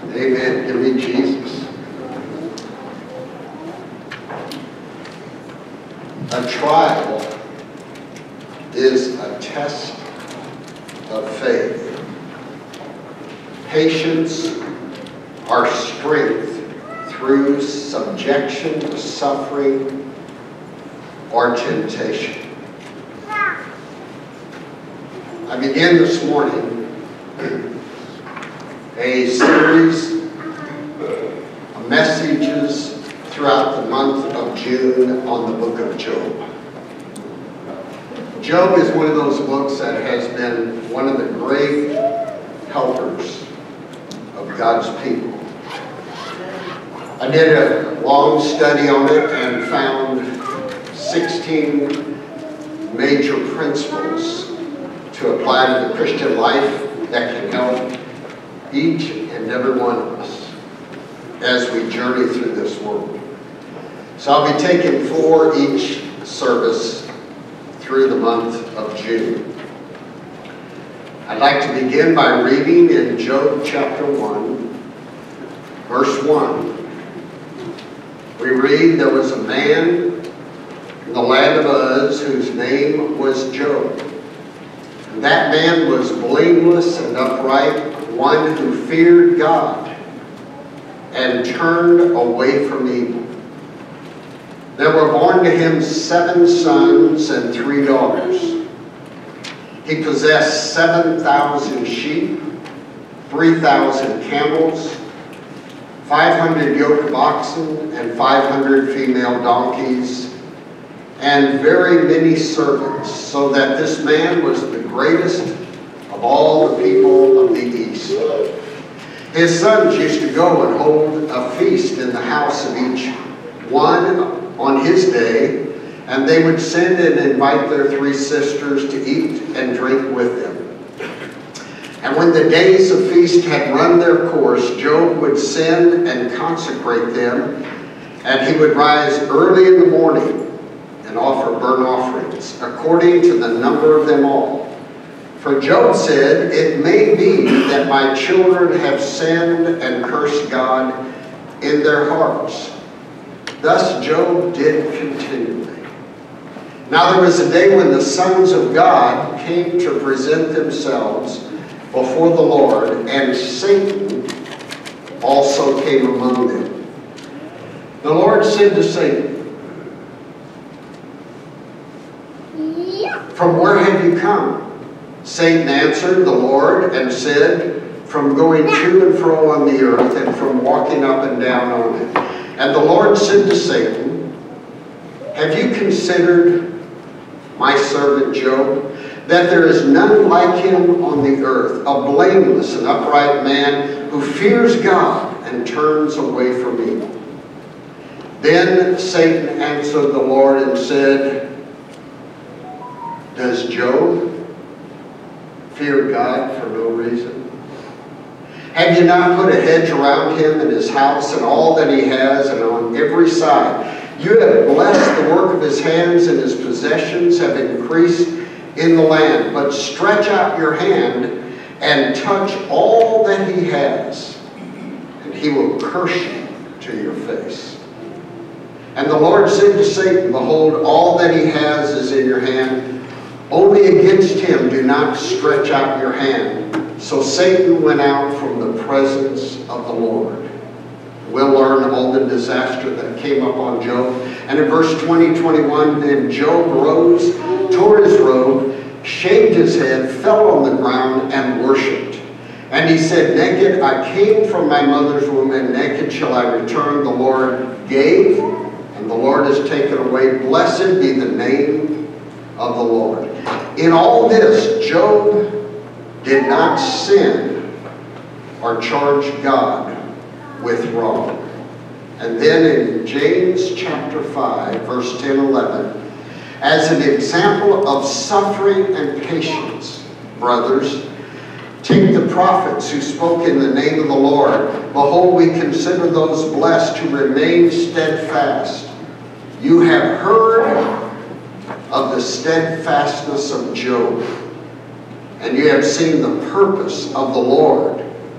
Amen. Give me Jesus. A trial is a test of faith. Patience, our strength through subjection to suffering or temptation. I began this morning a series of messages throughout the month of June on the book of Job. Job is one of those books that has been one of the great helpers of God's people. I did a long study on it and found 16 major principles to apply to the Christian life that can help each and every one of us as we journey through this world. So I'll be taking 4 each service through the month of June. I'd like to begin by reading in Job chapter 1, verse 1. We read, "There was a man in the land of Uz whose name was Job. And that man was blameless and upright, one who feared God and turned away from evil. There were born to him 7 sons and 3 daughters. He possessed 7,000 sheep, 3,000 camels, 500 yoke of oxen, and 500 female donkeys, and very many servants, so that this man was the greatest of all the people of the East. His sons used to go and hold a feast in the house of each one on his day, and they would send and invite their 3 sisters to eat and drink with them. And when the days of feast had run their course, Job would send and consecrate them, and he would rise early in the morning and offer burnt offerings, according to the number of them all. For Job said, 'It may be that my children have sinned and cursed God in their hearts.' Thus Job did continually. Now there was a day when the sons of God came to present themselves before the Lord, and Satan also came among them. The Lord said to Satan, 'From where have you come?' Satan answered the Lord and said, 'From going to and fro on the earth, and from walking up and down on it.' And the Lord said to Satan, 'Have you considered my servant Job, that there is none like him on the earth, a blameless and upright man who fears God and turns away from evil?' Then Satan answered the Lord and said, 'Does Job fear God for no reason? Have you not put a hedge around him and his house and all that he has, and on every side you have blessed the work of his hands, and his possessions have increased in the land? But stretch out your hand and touch all that he has, and he will curse you to your face.' And the Lord said to Satan, 'Behold, all that he has is in your hand. Only against him do not stretch out your hand.' So Satan went out from the presence of the Lord." We'll learn of all the disaster that came upon Job. And in verse 20-21, "Then Job rose, tore his robe, shaved his head, fell on the ground, and worshipped. And he said, 'Naked I came from my mother's womb, and naked shall I return. The Lord gave, and the Lord has taken away. Blessed be the name of the Lord.'" In all this, Job did not sin or charge God with wrong. And then in James chapter 5, verse 10-11, "As an example of suffering and patience, brothers, take the prophets who spoke in the name of the Lord. Behold, we consider those blessed who remain steadfast. You have heard of the steadfastness of Job, and you have seen the purpose of the Lord,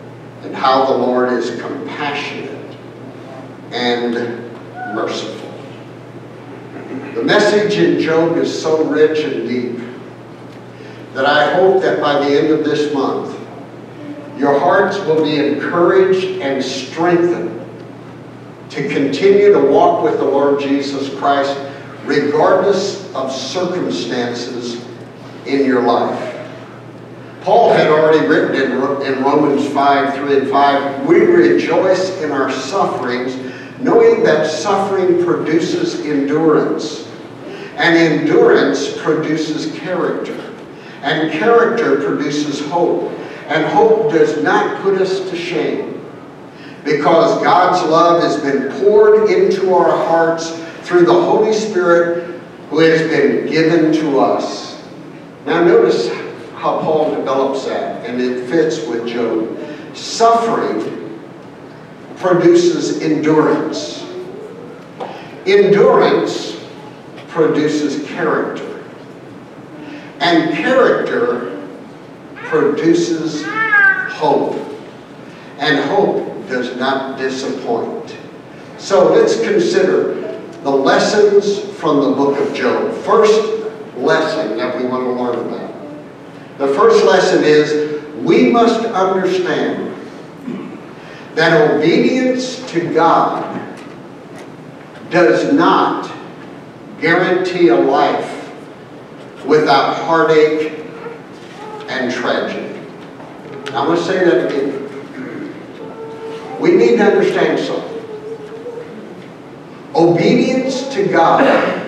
and how the Lord is compassionate and merciful. The message in Job is so rich and deep that I hope that by the end of this month, your hearts will be encouraged and strengthened to continue to walk with the Lord Jesus Christ regardless of circumstances in your life. Paul had already written in Romans 5:3-5, we rejoice in our sufferings, knowing that suffering produces endurance, and endurance produces character, and character produces hope, and hope does not put us to shame, because God's love has been poured into our hearts through the Holy Spirit who has been given to us. Now notice how Paul develops that, and it fits with Job. Suffering produces endurance. Endurance produces character. And character produces hope. And hope does not disappoint. So let's consider the lessons from the book of Job. First lesson that we want to learn about. The first lesson is we must understand that obedience to God does not guarantee a life without heartache and tragedy. I'm going to say that again. We need to understand something. Obedience to God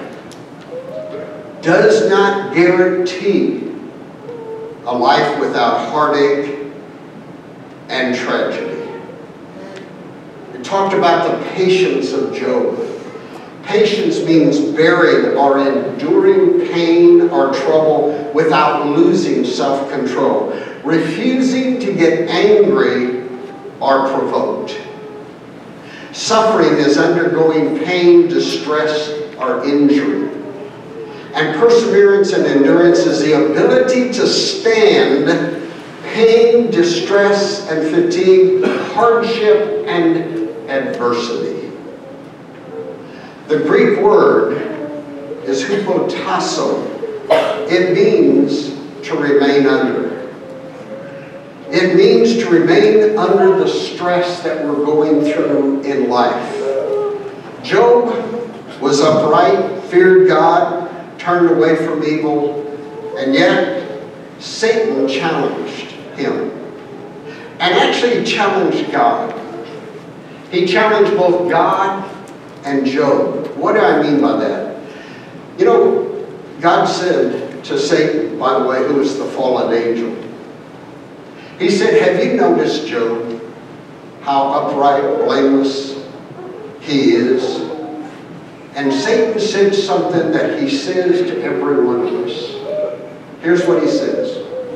does not guarantee a life without heartache and tragedy. We talked about the patience of Job. Patience means bearing or enduring pain or trouble without losing self-control, refusing to get angry or provoked. Suffering is undergoing pain, distress, or injury. And perseverance and endurance is the ability to stand pain, distress, and fatigue, hardship, and adversity. The Greek word is hupotasso. It means to remain under. It means to remain under the stress that we're going through in life. Job was upright, feared God, turned away from evil, and yet Satan challenged him. And actually challenged God. He challenged both God and Job. What do I mean by that? You know, God said to Satan, by the way, who is the fallen angel, he said, have you noticed, Job, how upright, blameless he is? And Satan said something that he says to every one of us. Here's what he says.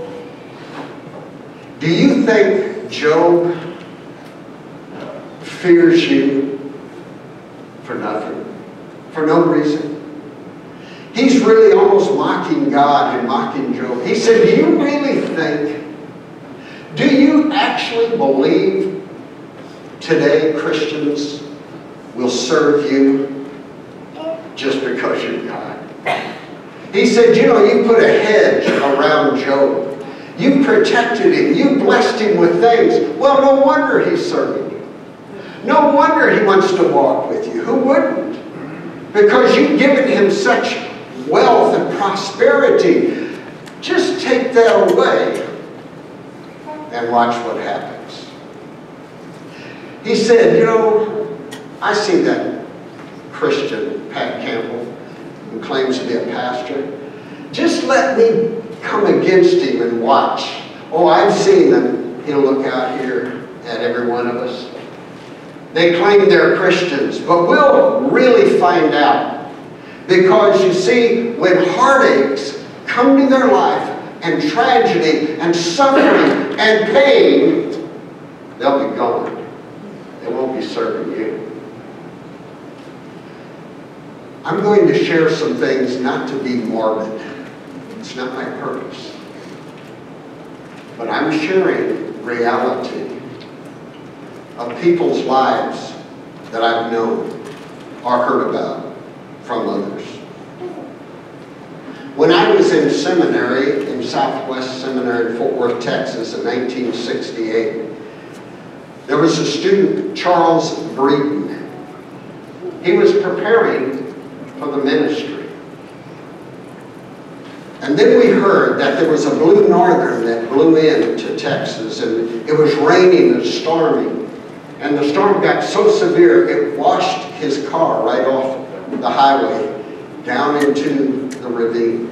Do you think Job fears you for nothing? For no reason? He's really almost mocking God and mocking Job. He said, do you really think, do you actually believe today Christians will serve you just because you're God? He said, you know, you put a hedge around Job. You protected him. You blessed him with things. Well, no wonder he's serving you. No wonder he wants to walk with you. Who wouldn't? Because you've given him such wealth and prosperity. Just take that away and watch what happens. He said, you know, I see that Christian, Pat Campbell, who claims to be a pastor. Just let me come against him and watch. Oh, I've seen them. He'll look out here at every one of us. They claim they're Christians, but we'll really find out. Because you see, when heartaches come to their life, and tragedy, and suffering, and pain, they'll be gone. They won't be serving you. I'm going to share some things not to be morbid. It's not my purpose. But I'm sharing reality of people's lives that I've known or heard about from others. When I was in seminary, in Southwest Seminary in Fort Worth, Texas in 1968, there was a student, Charles Breeden. He was preparing for the ministry. And then we heard that there was a blue northern that blew into Texas, and it was raining and storming. And the storm got so severe, it washed his car right off the highway down into the ravine.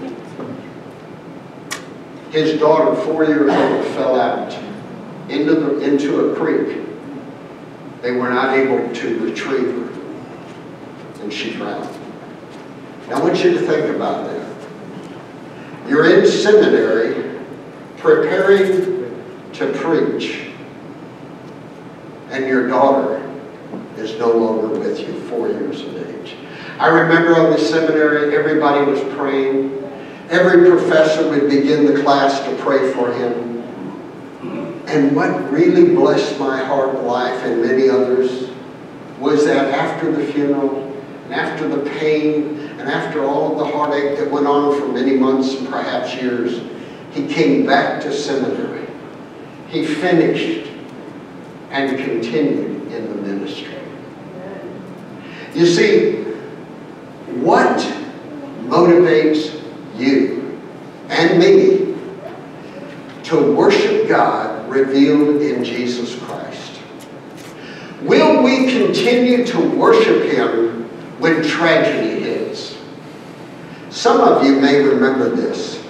His daughter, 4 years old, fell out into a creek. They were not able to retrieve her, and she drowned. Now I want you to think about that. You're in seminary preparing to preach, and your daughter is no longer with you, 4 years of age. I remember on the seminary, everybody was praying. Every professor would begin the class to pray for him. And what really blessed my heart, life, and many others was that after the funeral, and after the pain, and after all of the heartache that went on for many months and perhaps years, he came back to seminary. He finished and continued in the ministry. You see, what motivates you and me to worship God revealed in Jesus Christ? Will we continue to worship Him when tragedy hits? Some of you may remember this.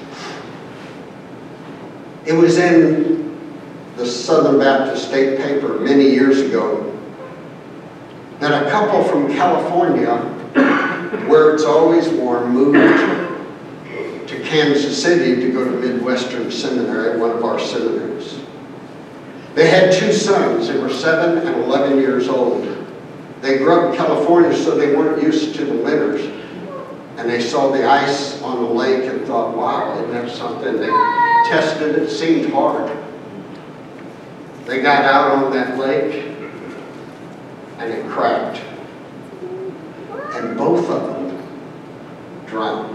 It was in the Southern Baptist State paper many years ago that a couple from California, where it's always warm, moved to Kansas City to go to Midwestern Seminary, one of our seminaries. They had 2 sons. They were 7 and 11 years old. They grew up in California, so they weren't used to the winters. And they saw the ice on the lake and thought, wow, isn't that something? They tested it, seemed hard. They got out on that lake, and it cracked. And both of them drowned.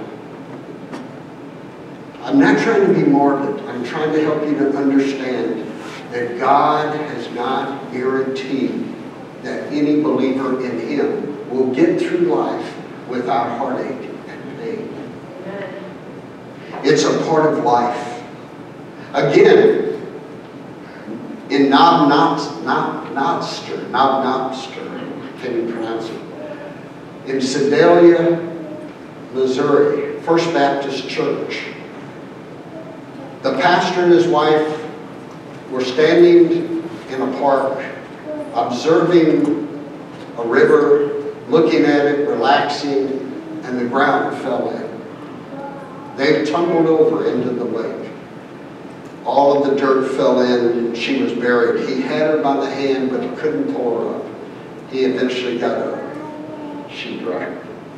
I'm not trying to be morbid. I'm trying to help you to understand that God has not guaranteed that any believer in Him will get through life without heartache and pain. It's a part of life. Again, in Knob Noster, can you pronounce it? In Sedalia, Missouri, First Baptist Church. The pastor and his wife were standing in a park, observing a river, looking at it, relaxing, and the ground fell in. They tumbled over into the lake. All of the dirt fell in, and she was buried. He had her by the hand, but he couldn't pull her up. He eventually got up. She drowned.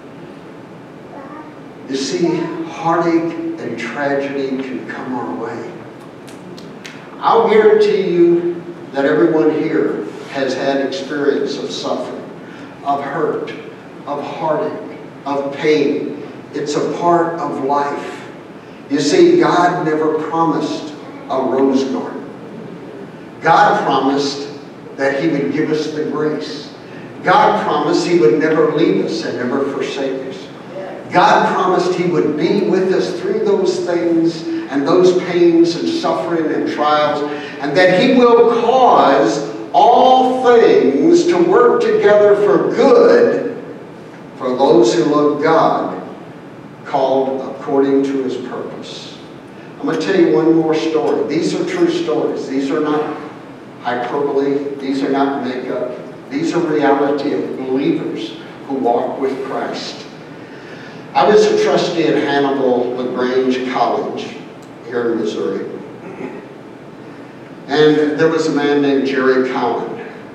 You see, heartache and tragedy can come our way. I'll guarantee you that everyone here has had experience of suffering, of hurt, of heartache, of pain. It's a part of life. You see, God never promised a rose garden. God promised that He would give us the grace. God promised He would never leave us and never forsake us. God promised He would be with us through those things and those pains and suffering and trials, and that He will cause all things to work together for good for those who love God, called according to His purpose. I'm going to tell you one more story. These are true stories. These are not hyperbole. These are not makeup. These are reality of believers who walk with Christ. I was a trustee at Hannibal LaGrange College here in Missouri. And there was a man named Jerry Cowan.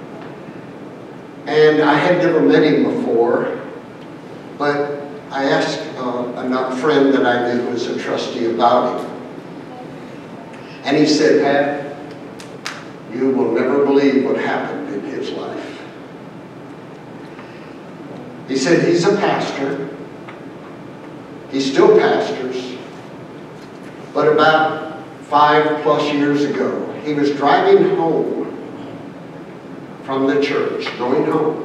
And I had never met him before, but I asked a friend that I knew who was a trustee about him. And he said, Pat, you will never believe what happened in his He said he's a pastor. He still pastors. But about 5+ years ago, he was driving home from the church, going home.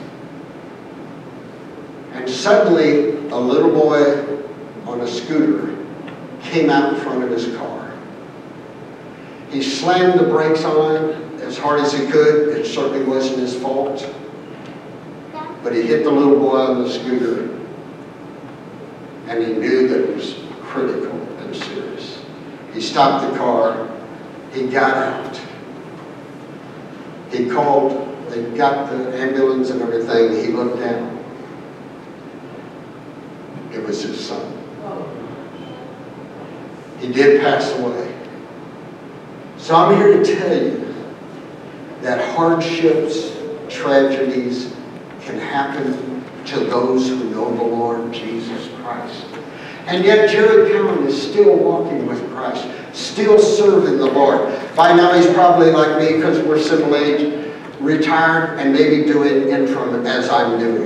And suddenly, a little boy on a scooter came out in front of his car. He slammed the brakes on as hard as he could. It certainly wasn't his fault. But he hit the little boy on the scooter, and he knew that it was critical and serious. He stopped the car. He got out. He called. They got the ambulance and everything. He looked down. It was his son. He did pass away. So I'm here to tell you that hardships, tragedies can happen to those who know the Lord Jesus Christ. And yet Jerry Cowan is still walking with Christ, still serving the Lord. By now he's probably like me, because we're similar age, retired and maybe doing interim as I'm doing.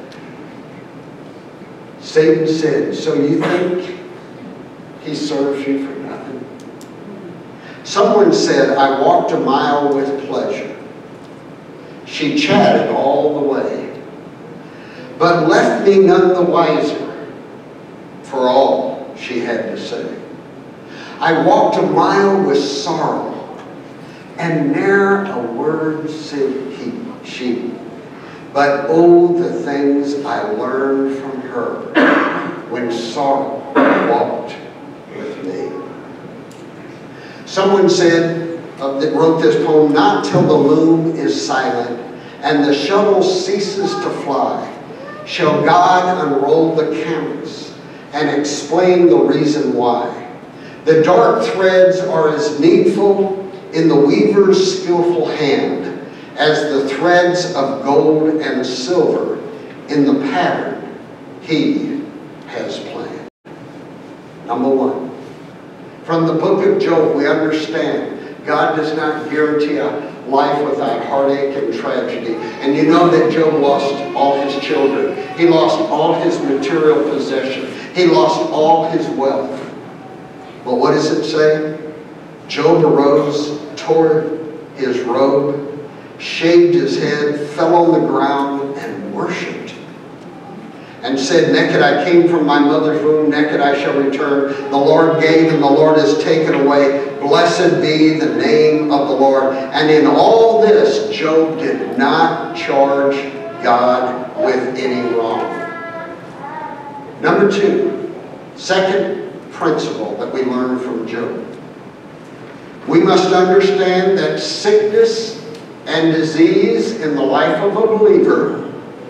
Satan said, so you think he serves you for nothing? Someone said, I walked a mile with pleasure. She chatted all the way, but left me none the wiser for all she had to say. I walked a mile with sorrow, and ne'er a word said she. But oh, the things I learned from her when sorrow walked with me. Someone said, that wrote this poem, not till the loom is silent and the shuttle ceases to fly shall God unroll the canvas and explain the reason why. The dark threads are as needful in the weaver's skillful hand as the threads of gold and silver in the pattern he has planned. Number one, from the book of Job, we understand God does not guarantee a life without heartache and tragedy. And you know that Job lost all his children. He lost all his material possession. He lost all his wealth. But what does it say? Job arose, tore his robe, shaved his head, fell on the ground, and worshipped. And said, naked I came from my mother's womb, naked I shall return. The Lord gave and the Lord has taken away. Blessed be the name of the Lord. And in all this, Job did not charge God with any wrong. Number two, second principle that we learn from Job. We must understand that sickness and disease in the life of a believer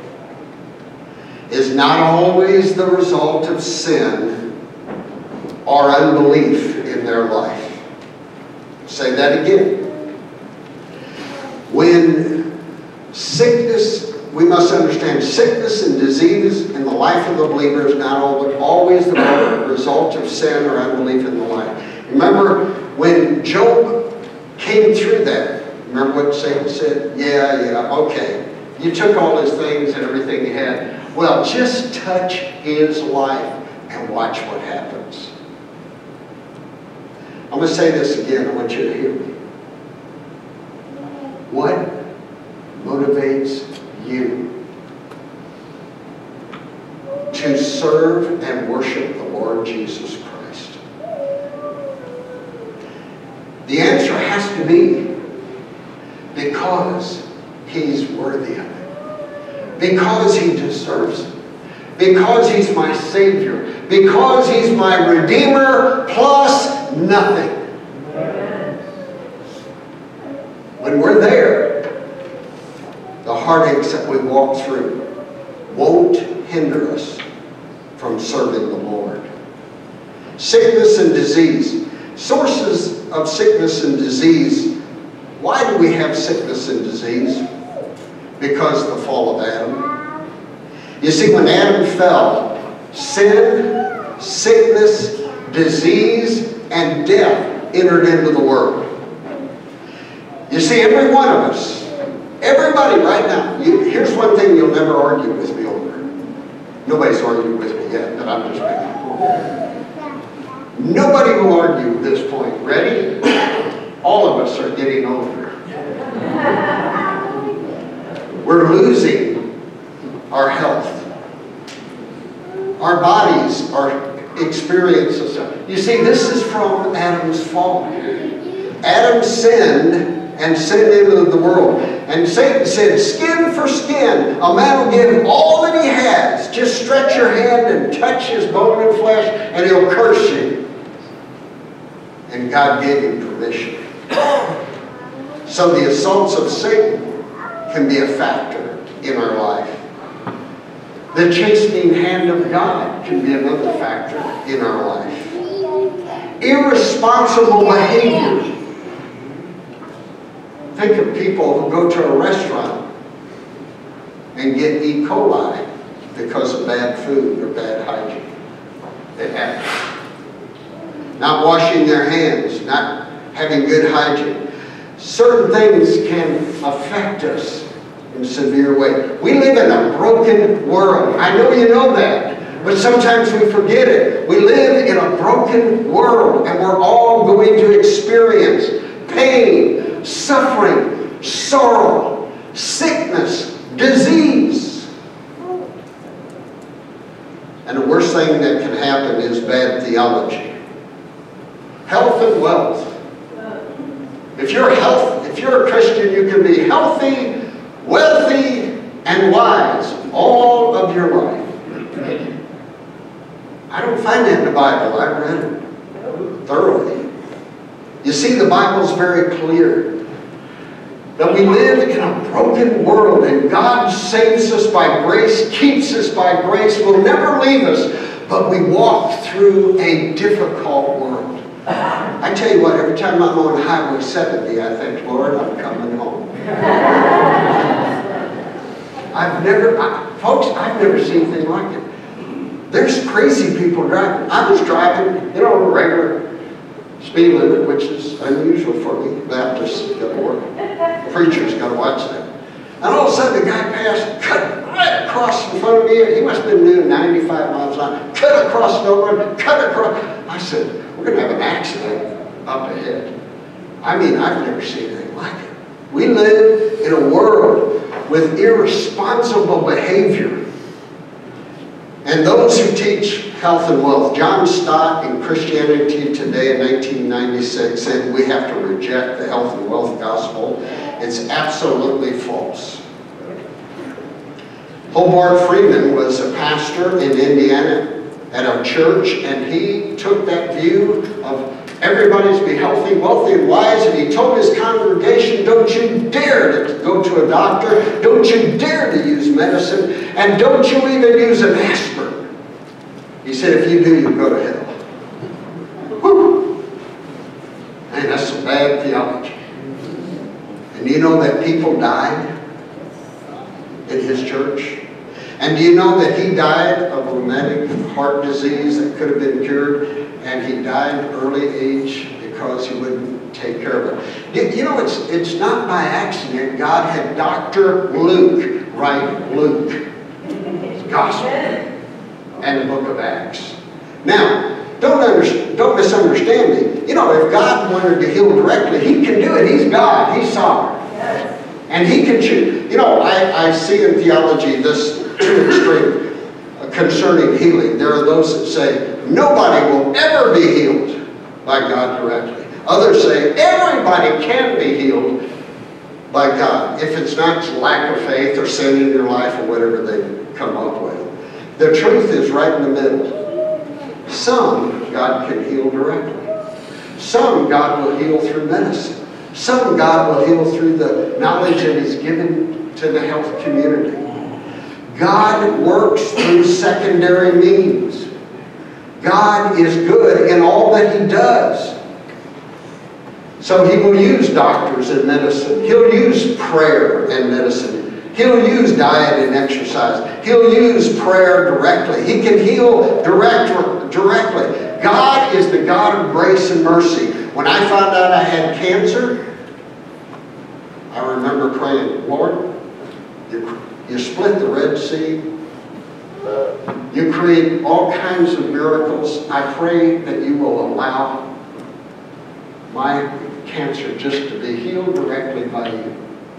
is not always the result of sin or unbelief in their life. Say that again. When sickness, we must understand sickness and disease in the life of the believer is not always the result of sin or unbelief in the life. Remember when Job came through that, remember what Satan said? Yeah, okay. You took all his things and everything he had. Well, just touch his life and watch what happens. I'm going to say this again. I want you to hear me. What motivates you to serve and worship the Lord Jesus Christ? The answer has to be because he's worthy of it. Because he deserves it. Because he's my Savior. Because he's my Redeemer plus nothing. When we're there, the heartaches that we walk through won't hinder us from serving the Lord. Sickness and disease. Sources of sickness and disease. Why do we have sickness and disease? Because of the fall of Adam. You see, when Adam fell, sin, sickness, disease, and death entered into the world. You see, every one of us, everybody right now, here's one thing you'll never argue with me over. Nobody's argued with me yet, but I'm just making a point. Nobody will argue at this point. Ready? All of us are getting older. We're losing our health. Our bodies are experiencing stuff. You see, this is from Adam's fall. Adam sinned and sin into the world. And Satan said, skin for skin, a man will give all that he has. Just stretch your hand and touch his bone and flesh, and he'll curse you. And God gave him permission. So the assaults of Satan can be a factor in our life. The chastening hand of God can be another factor in our life. Irresponsible behavior. Think of people who go to a restaurant and get E. coli because of bad food or bad hygiene. It happens. Not washing their hands, not having good hygiene. Certain things can affect us in a severe way. We live in a broken world. I know you know that, but sometimes we forget it. We live in a broken world, and we're all going to experience pain, suffering, sorrow, sickness, disease. And the worst thing that can happen is bad theology. Health and wealth. If you're a Christian, you can be healthy, wealthy, and wise all of your life. I don't find that in the Bible. I've read it thoroughly. You see, the Bible's very clear that we live in a broken world, and God saves us by grace, keeps us by grace, will never leave us, but we walk through a difficult world. I tell you what, every time I'm on Highway 70, I think, Lord, I'm coming home. Folks, I've never seen anything like it. There's crazy people driving. I was driving, a regular speed limit, which is unusual for me. Baptists got to work. Preachers got to watch that. And all of a sudden, the guy passed, cut right across in front of me. He must have been doing 95 miles an hour. Cut across the road, cut across. I said, we're going to have an accident up ahead. I mean, I've never seen anything like it. We live in a world with irresponsible behavior. And those who teach health and wealth, John Stott in Christianity Today in 1996 said we have to reject the health and wealth gospel. It's absolutely false. Hobart Freeman was a pastor in Indiana at a church, and he took that view of everybody's be healthy, wealthy, and wise, and he told his congregation, don't you dare to go to a doctor, don't you dare to use medicine, and don't you even use an aspirin. He said, if you do, you go to hell. Whew. Man, that's some bad theology. And do you know that people died in his church? And do you know that he died of rheumatic heart disease that could have been cured, and he died early age because he wouldn't take care of it? You know, it's not by accident God had Dr. Luke write Luke, Gospel, and the book of Acts. Now, don't misunderstand me. You know, if God wanted to heal directly, he can do it. He's God. He's sovereign. And he can choose. You know, I see in theology this extreme concerning healing. There are those that say, nobody will ever be healed by God directly. Others say, everybody can be healed by God, if it's not lack of faith or sin in your life or whatever they come up with. The truth is right in the middle. Some God can heal directly. Some God will heal through medicine. Some God will heal through the knowledge that He's given to the health community. God works through secondary means. God is good in all that He does. So He will use doctors and medicine. He'll use prayer and medicine. He'll use diet and exercise. He'll use prayer directly. He can heal directly. God is the God of grace and mercy. When I found out I had cancer, I remember praying, Lord, you split the Red Sea, You create all kinds of miracles. I pray that you will allow my cancer just to be healed directly by you.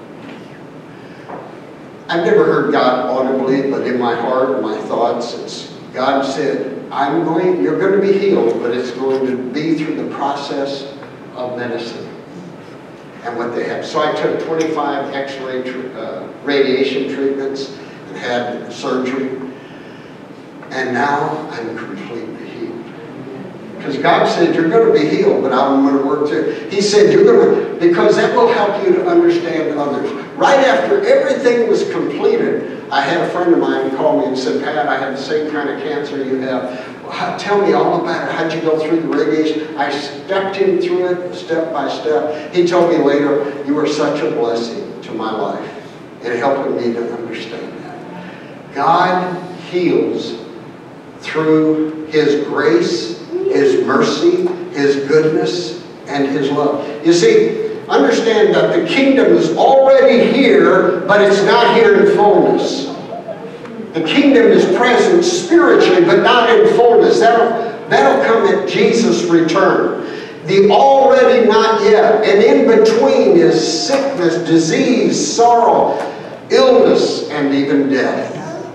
I've never heard God audibly, but in my heart and my thoughts, it's God said, you're going to be healed, but it's going to be through the process of medicine and what they have. So I took 25 X-ray radiation treatments and had surgery. And now I'm completely healed. Because God said, you're going to be healed, but I'm going to work through. He said, you're going to, because that will help you to understand others. Right after everything was completed, I had a friend of mine call me and said, Pat, I have the same kind of cancer you have. Tell me all about it. How'd you go through the radiation? I stepped him through it step by step. He told me later, you were such a blessing to my life in helping me to understand that. God heals through His grace, His mercy, His goodness, and His love. You see, understand that the kingdom is already here, but it's not here in fullness. The kingdom is present spiritually, but not in fullness. That'll come at Jesus' return. The already not yet, and in between is sickness, disease, sorrow, illness, and even death.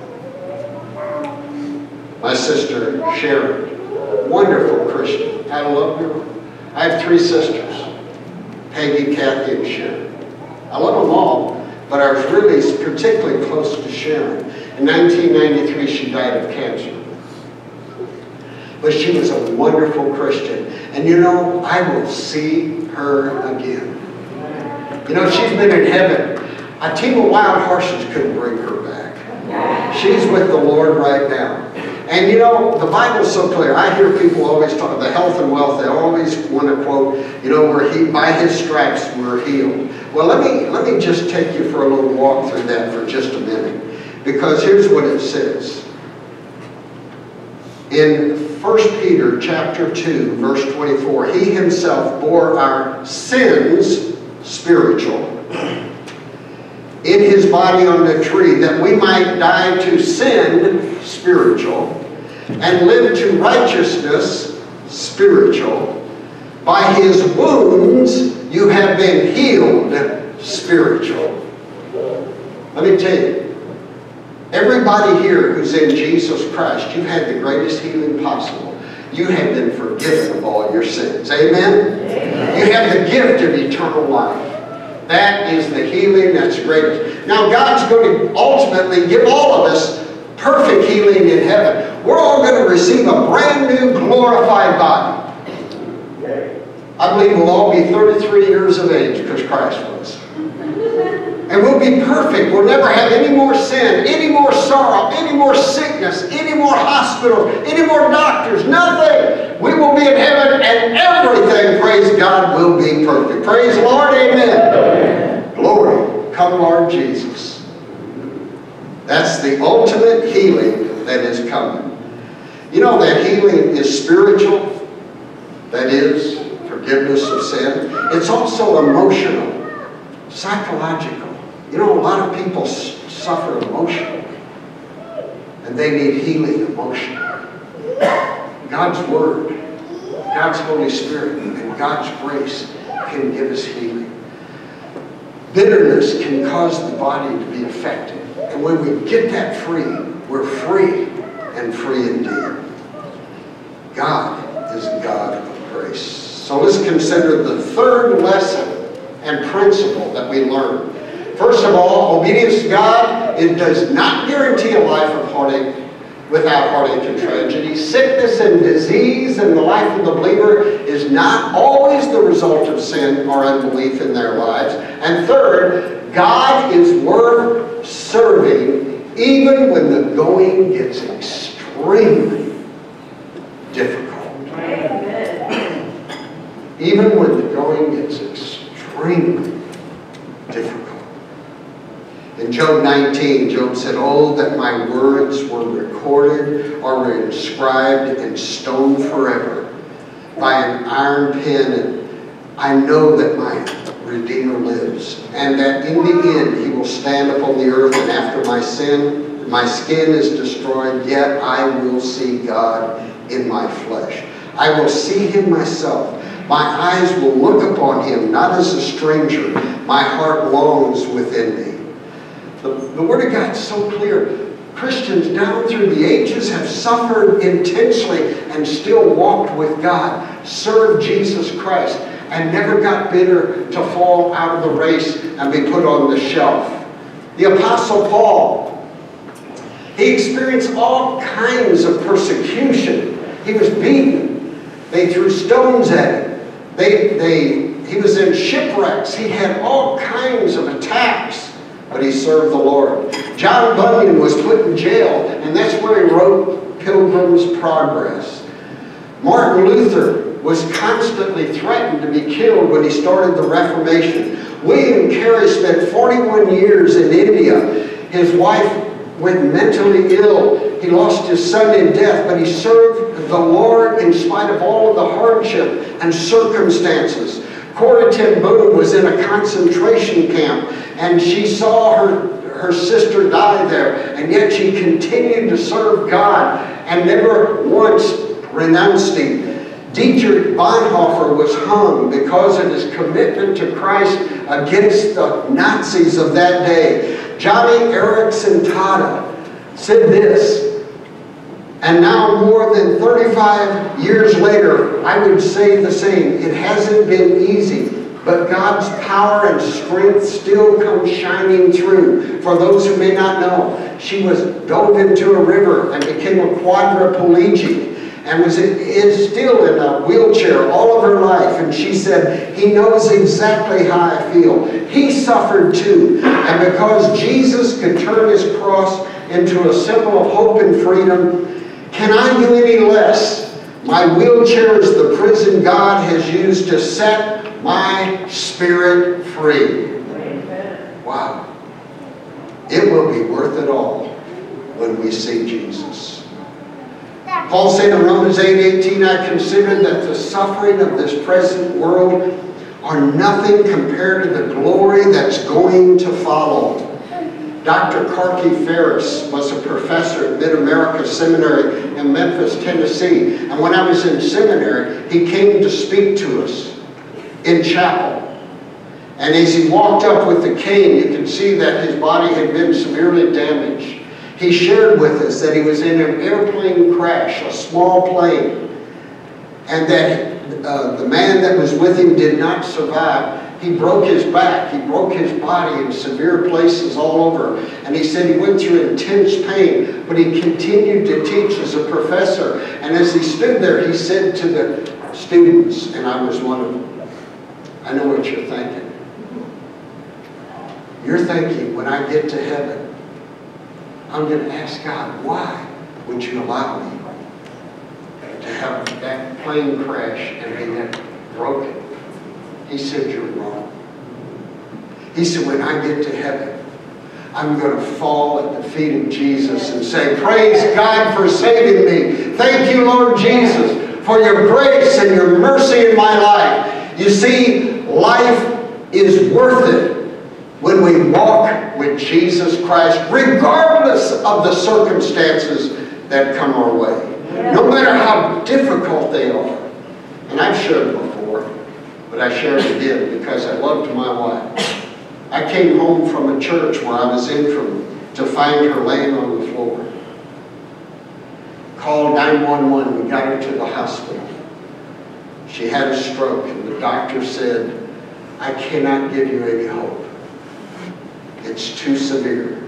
My sister, Sharon, wonderful Christian. I love her. I have 3 sisters, Peggy, Kathy, and Sharon. I love them all, but I was really particularly close to Sharon. In 1993, she died of cancer. But she was a wonderful Christian. And you know, I will see her again. You know, she's been in heaven. A team of wild horses couldn't bring her back. She's with the Lord right now. And you know, the Bible's so clear. I hear people always talk the health and wealth. They always want to quote, you know, by His stripes we're healed. Well, let me just take you for a little walk through that for just a minute. Because here's what it says. In 1 Peter chapter 2, verse 24, He Himself bore our sins, spiritual, in His body on the tree, that we might die to sin, spiritual, and live to righteousness, spiritual. By His wounds you have been healed, spiritual. Let me tell you, everybody here who's in Jesus Christ, you've had the greatest healing possible. You have been forgiven of all your sins. Amen? Amen. You have the gift of eternal life. That is the healing that's greatest. Now God's going to ultimately give all of us perfect healing in heaven. We're all going to receive a brand new glorified body. I believe we'll all be 33 years of age because Christ was. And we'll be perfect. We'll never have any more sin, any more sorrow, any more sickness, any more hospitals, any more doctors, nothing. We will be in heaven and everything, praise God, will be perfect. Praise the Lord, amen. Glory. Come, Lord Jesus. That's the ultimate healing that is coming. You know that healing is spiritual. That is forgiveness of sin. It's also emotional, psychological. You know, a lot of people suffer emotionally, and they need healing emotionally. God's Word, God's Holy Spirit, and God's grace can give us healing. Bitterness can cause the body to be affected, and when we get that free, we're free and free indeed. God is a God of grace. So let's consider the third lesson and principle that we learn. First of all, obedience to God, it does not guarantee a life of heartache without heartache and tragedy. Sickness and disease in the life of the believer is not always the result of sin or unbelief in their lives. And third, God is worth serving even when the going gets extremely difficult. Even when the going gets extremely difficult. In Job 19, Job said, "Oh, that my words were recorded or were inscribed in stone forever by an iron pen, and I know that my Redeemer lives, and that in the end He will stand upon the earth, and after my sin my skin is destroyed, yet I will see God in my flesh. I will see him myself. My eyes will look upon him, not as a stranger. My heart longs within me. The Word of God is so clear. Christians down through the ages have suffered intensely and still walked with God, served Jesus Christ, and never got bitter to fall out of the race and be put on the shelf. The Apostle Paul, he experienced all kinds of persecution. He was beaten. They threw stones at him. He was in shipwrecks. He had all kinds of attacks, but he served the Lord. John Bunyan was put in jail, and that's where he wrote Pilgrim's Progress. Martin Luther was constantly threatened to be killed when he started the Reformation. William Carey spent 41 years in India. His wife went mentally ill. He lost his son in death, but he served the Lord in spite of all of the hardship and circumstances. Corrie ten Boom was in a concentration camp, and she saw her sister die there, and yet she continued to serve God and never once renounced him. Dietrich Bonhoeffer was hung because of his commitment to Christ against the Nazis of that day. Johnny Erickson Tada said this, and now more than 35 years later, I would say the same. It hasn't been easy, but God's power and strength still come shining through. For those who may not know, she was dove into a river and became a quadriplegic, and is still in a wheelchair all of her life. And she said, he knows exactly how I feel. He suffered too. And because Jesus could turn his cross into a symbol of hope and freedom, can I do any less? My wheelchair is the prison God has used to set my spirit free. Amen. Wow. It will be worth it all when we see Jesus. Paul said in Romans 8:18, I consider that the suffering of this present world are nothing compared to the glory that's going to follow. Dr. Karki Ferris was a professor at Mid-America Seminary in Memphis, Tennessee. And when I was in seminary, he came to speak to us in chapel. And as he walked up with the cane, you could see that his body had been severely damaged. He shared with us that he was in an airplane crash, a small plane, and that the man that was with him did not survive. He broke his back, he broke his body in severe places all over, and he said he went through intense pain, but he continued to teach as a professor. And as he stood there, he said to the students, and I was one of them, I know what you're thinking. You're thinking, when I get to heaven, I'm going to ask God, why would you allow me to have that plane crash and be that broken? He said, you're wrong. He said, when I get to heaven, I'm going to fall at the feet of Jesus and say, praise God for saving me. Thank you, Lord Jesus, for your grace and your mercy in my life. You see, life is worth it when we walk with Jesus Christ, regardless of the circumstances that come our way. No matter how difficult they are. And I've shared before, but I share it again because I loved my wife. I came home from a church where I was in from to find her laying on the floor. Called 911, we got her to the hospital. She had a stroke, and the doctor said, I cannot give you any hope. It's too severe.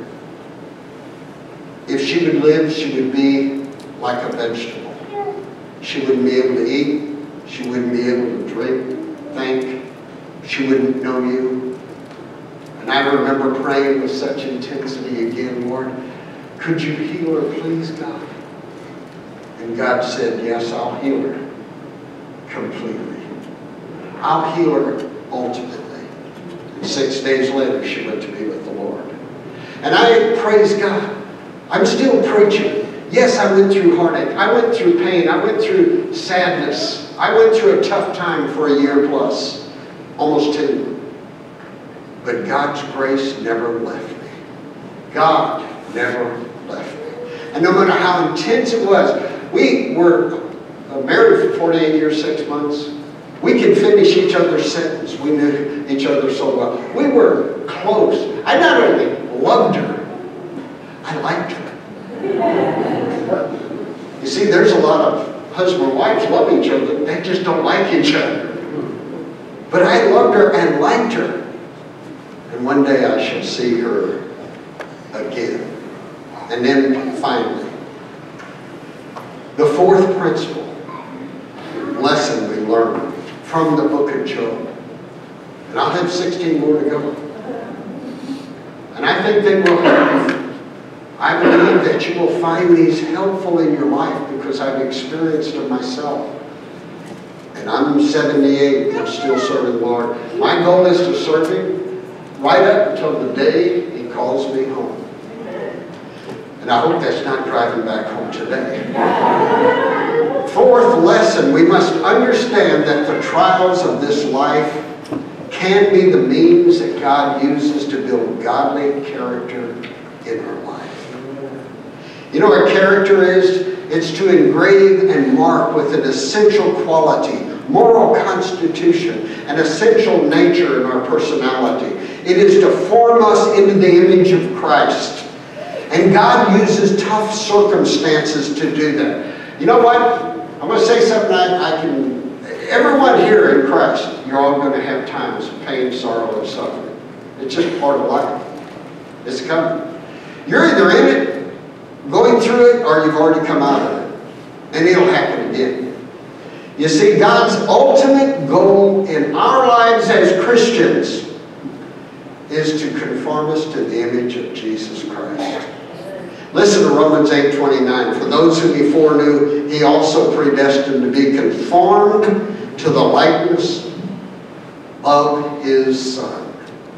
If she would live, she would be like a vegetable. She wouldn't be able to eat. She wouldn't be able to drink, think. She wouldn't know you. And I remember praying with such intensity again, Lord, could you heal her, please, God? And God said, yes, I'll heal her completely. I'll heal her ultimately. 6 days later, she went to be with the Lord. And I praise God. I'm still preaching. Yes, I went through heartache. I went through pain. I went through sadness. I went through a tough time for a year plus, almost 2. But God's grace never left me. God never left me. And no matter how intense it was, we were married for 48 years, 6 months. We could finish each other's sentence. We knew each other so well. We were close. I not only loved her, I liked her. You see, there's a lot of husband and wives love each other. They just don't like each other. But I loved her and liked her. And one day I shall see her again. And then finally, the fourth principle, lesson we learned from the book of Job. And I'll have 16 more to go. And I think they will help. I believe that you will find these helpful in your life because I've experienced them myself. And I'm 78 and still serving the Lord. My goal is to serve Him right up until the day He calls me home. And I hope that's not driving back home today. Fourth lesson, we must understand that the trials of this life can be the means that God uses to build godly character in our life. You know what character is? It's to engrave and mark with an essential quality, moral constitution, an essential nature in our personality. It is to form us into the image of Christ. And God uses tough circumstances to do that. You know what? I'm going to say something everyone here in Christ, you're all going to have times of pain, sorrow, and suffering. It's just part of life. It's coming. You're either in it, going through it, or you've already come out of it. And it'll happen again. You see, God's ultimate goal in our lives as Christians is to conform us to the image of Jesus Christ. Listen to Romans 8:29. For those whom He foreknew, He also predestined to be conformed to the likeness of His Son.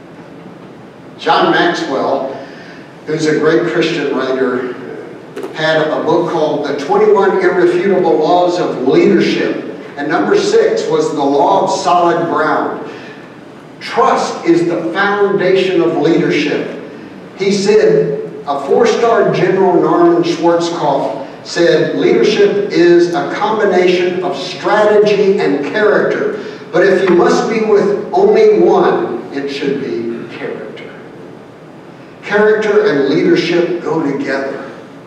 John Maxwell, who's a great Christian writer, had a book called The 21 Irrefutable Laws of Leadership. And number 6 was the law of solid ground. Trust is the foundation of leadership. He said, a 4-star General Norman Schwarzkopf said, leadership is a combination of strategy and character. But if you must be with only one, it should be character. Character and leadership go together.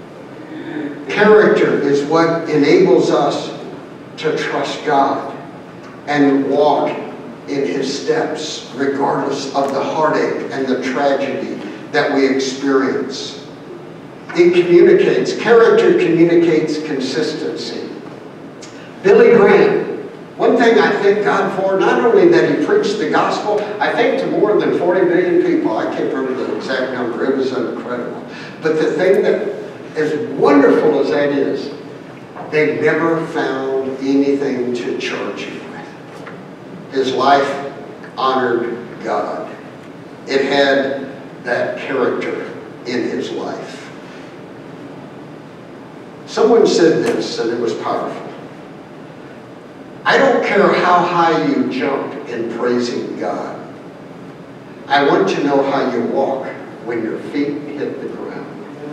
Character is what enables us to trust God and walk in His steps, regardless of the heartache and the tragedy that we experience. It communicates. Character communicates consistency. Billy Graham, one thing I thank God for, not only that he preached the gospel, I think to more than 40 million people. I can't remember the exact number. It was incredible. But the thing that, as wonderful as that is, they never found anything to charge him with. His life honored God. It had that character in his life. Someone said this, and it was powerful. I don't care how high you jump in praising God. I want to know how you walk when your feet hit the ground.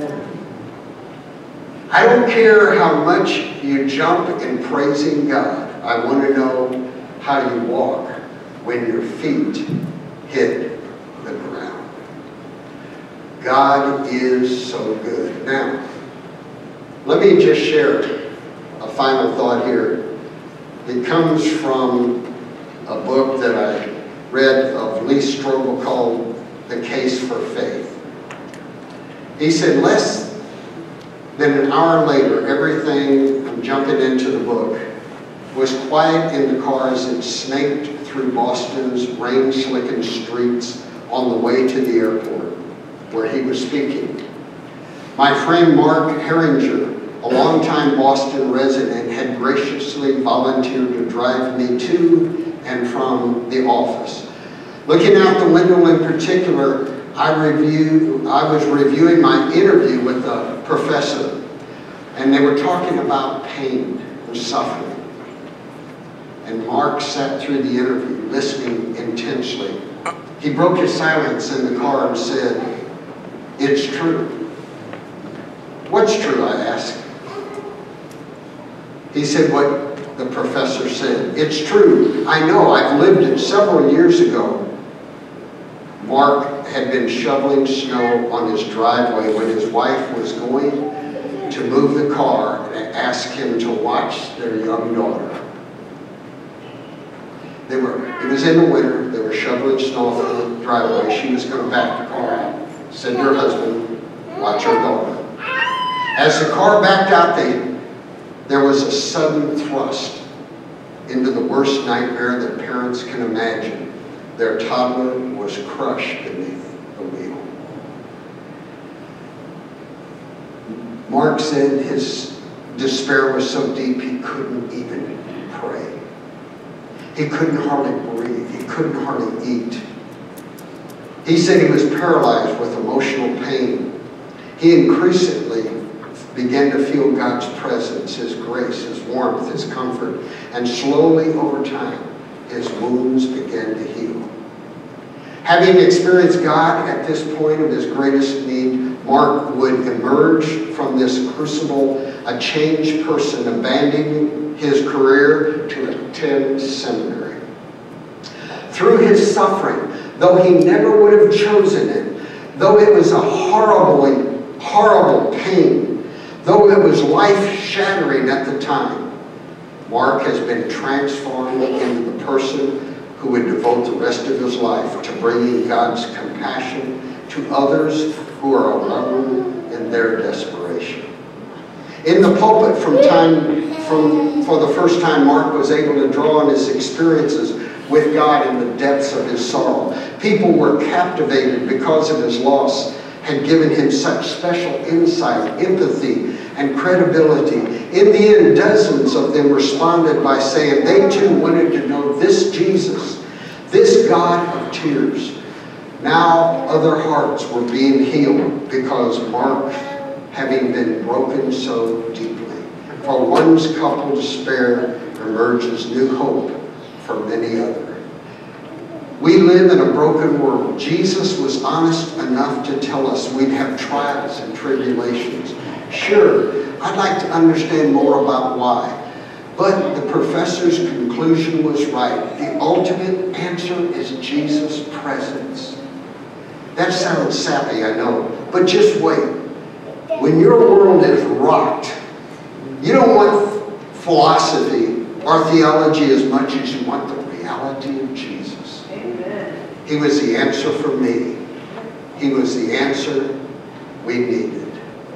I don't care how much you jump in praising God. I want to know how you walk when your feet hit the ground. God is so good. Now, let me just share a final thought here. It comes from a book that I read of Lee Strobel called The Case for Faith. He said, less than an hour later, everything, I'm jumping into the book, was quiet in the car as it snaked through Boston's rain-slickened streets on the way to the airport where he was speaking. My friend Mark Herringer, a longtime Boston resident, had graciously volunteered to drive me to and from the office. Looking out the window in particular, I was reviewing my interview with a professor, and they were talking about pain and suffering. And Mark sat through the interview, listening intensely. He broke his silence in the car and said, "It's true. "What's true?" I asked. He said what the professor said. "It's true. I know. I've lived it several years ago." Mark had been shoveling snow on his driveway when his wife was going to move the car and asked him to watch their young daughter. It was in the winter. They were shoveling snow on the driveway. She was going to back the car out. Said to her husband, "Watch her daughter." As the car backed out, there was a sudden thrust into the worst nightmare that parents can imagine. Their toddler was crushed beneath the wheel. Mark said his despair was so deep he couldn't even pray. He couldn't hardly breathe. He couldn't hardly eat. He said he was paralyzed with emotional pain. He increasingly began to feel God's presence, His grace, His warmth, His comfort, and slowly over time, his wounds began to heal. Having experienced God at this point of his greatest need, Mark would emerge from this crucible a changed person, abandoning his career to attend seminary. Through his suffering, though he never would have chosen it, though it was a horrible pain, though it was life-shattering at the time, Mark has been transformed into the person who would devote the rest of his life to bringing God's compassion to others who are alone in their desperation. In the pulpit for the first time, Mark was able to draw on his experiences with God in the depths of his sorrow. People were captivated because of his loss, had given him such special insight, empathy, and credibility. In the end, dozens of them responded by saying they too wanted to know this Jesus, this God of tears. Now other hearts were being healed because Mark, having been broken so deeply. For one's coupled despair emerges new hope for many others. We live in a broken world. Jesus was honest enough to tell us we'd have trials and tribulations. Sure, I'd like to understand more about why. But the professor's conclusion was right. The ultimate answer is Jesus' presence. That sounds sappy, I know, but just wait. When your world is rocked, you don't want philosophy or theology as much as you want the reality of Jesus. Amen. He was the answer for me. He was the answer we needed.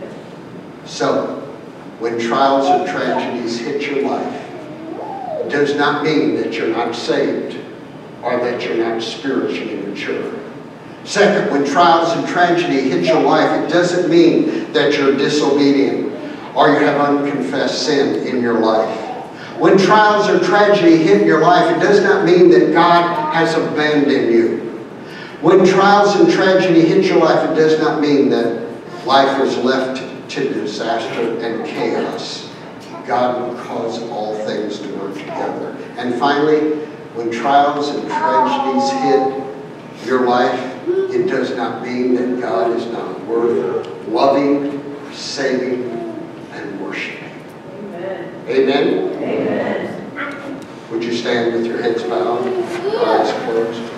So, when trials and tragedies hit your life, it does not mean that you're not saved or that you're not spiritually mature. Second, when trials and tragedy hit your life, it doesn't mean that you're disobedient or you have unconfessed sin in your life. When trials or tragedy hit your life, it does not mean that God has abandoned you. When trials and tragedy hit your life, it does not mean that life is left to disaster and chaos. God will cause all things to work together. And finally, when trials and tragedies hit your life, it does not mean that God is not worth loving, saving, and worshiping. Amen. Amen? Amen. Would you stand with your heads bowed, eyes closed?